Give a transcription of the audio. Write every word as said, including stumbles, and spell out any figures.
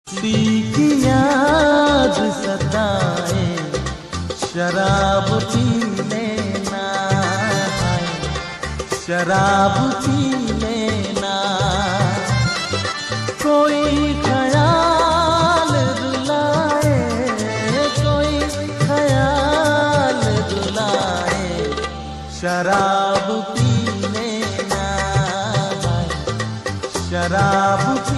किसी की याद सताए शराब पी लेना, शराब पी लेना। कोई ख्याल रुलाए, कोई ख्याल रुलाए, शराब पी लेना, शराब पी